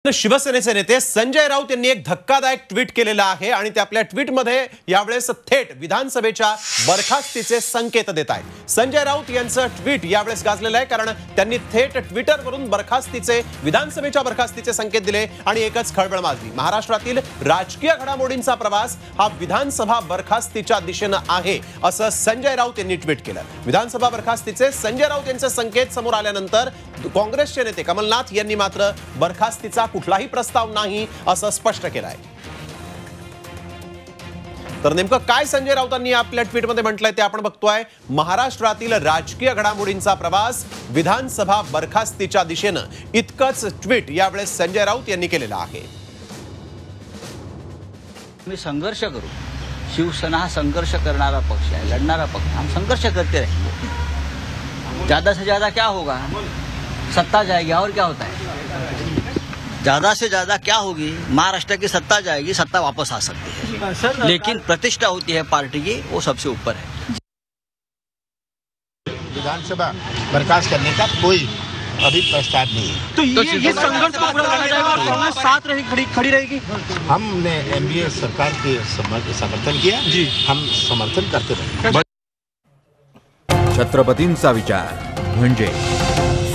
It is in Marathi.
शिवसेनेचे नेते संजय राऊत यांनी एक धक्कादायक ट्विट केलेला आहे आणि ते आपल्या ट्विटमध्ये यावेळेस थेट विधानसभेच्या बरखास्तीचे संकेत देत आहेत। संजय राऊत यांचं ट्विट यावेळेस गाजलेलं आहे कारण त्यांनी थेट ट्विटरवरून विधानसभेच्या बरखास्तीचे संकेत दिले आणि एकच खळबळ माजली। महाराष्ट्रातील राजकीय घडामोडींचा प्रवास हा विधानसभा बरखास्तीच्या दिशेने आहे असं संजय राऊत यांनी ट्विट केलं। विधानसभा बरखास्तीचे संजय राऊत यांचे संकेत समोर आल्यानंतर काँग्रेसचे नेते कमलनाथ यांनी मात्र बरखास्तीचा कुठलाही प्रस्ताव नाही असं स्पष्ट केलं आहे। तर नेमकं काय संजय राऊतांनी आपल्या ट्विटमध्ये म्हटलंय ते आपण बघतोय। महाराष्ट्रातील राजकीय घडामोडींचा प्रवास विधानसभा बरखास्तीच्या दिशेने इतकंच ट्विट यावेळेस संजय राऊत यांनी केलेलं आहे। मी संघर्ष करू, शिवसेना हा संघर्ष करणारा पक्ष है, लड़नारा पक्ष, हम संघर्ष करते रहेंगे। ज्यादा से ज्यादा क्या होगा, सत्ता जाएगी और क्या होता है, ज्यादा से ज्यादा क्या होगी, महाराष्ट्र की सत्ता जाएगी, सत्ता वापस आ सकती है, लेकिन प्रतिष्ठा होती है पार्टी की, वो सबसे ऊपर है। विधानसभा बर्खास्त करने का कोई अभी प्रस्ताव नहीं है। तो ये संघर्ष को पूरा करना जाएगा और कांग्रेस साथ खड़ी रहेगी। हमने एनडीए सरकार के समर्थन किया जी, हम समर्थन करते रहेंगे। छत्रपतींचा विचार म्हणजे